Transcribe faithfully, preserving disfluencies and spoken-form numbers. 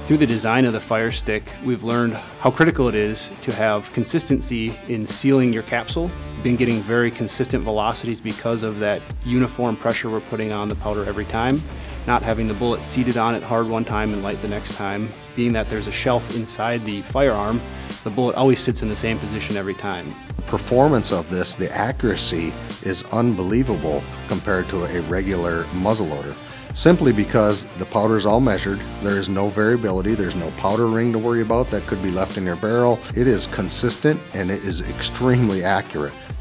Through the design of the FireStick, we've learned how critical it is to have consistency in sealing your capsule. Been getting very consistent velocities because of that uniform pressure we're putting on the powder every time. Not having the bullet seated on it hard one time and light the next time. Being that there's a shelf inside the firearm, the bullet always sits in the same position every time. The performance of this, the accuracy is unbelievable compared to a regular muzzleloader. Simply because the powder is all measured, there is no variability, there's no powder ring to worry about that could be left in your barrel. It is consistent and it is extremely accurate.